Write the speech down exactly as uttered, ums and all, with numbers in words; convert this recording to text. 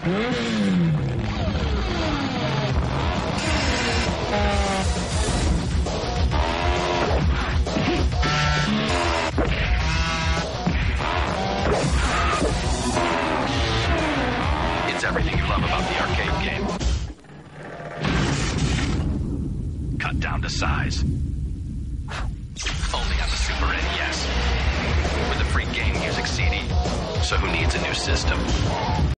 It's everything you love about the arcade game. Cut down to size. Only on the Super N E S. With a free game music C D. So who needs a new system?